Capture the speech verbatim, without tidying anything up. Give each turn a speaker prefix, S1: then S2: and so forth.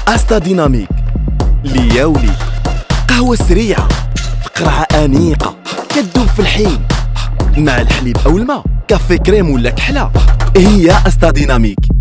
S1: أستا ديناميك ليا وليك، قهوة سريعة في قرعة أنيقة كتدوب في الحين مع الحليب أو الماء، كافي كريم ولا كحلة، هي أستا ديناميك.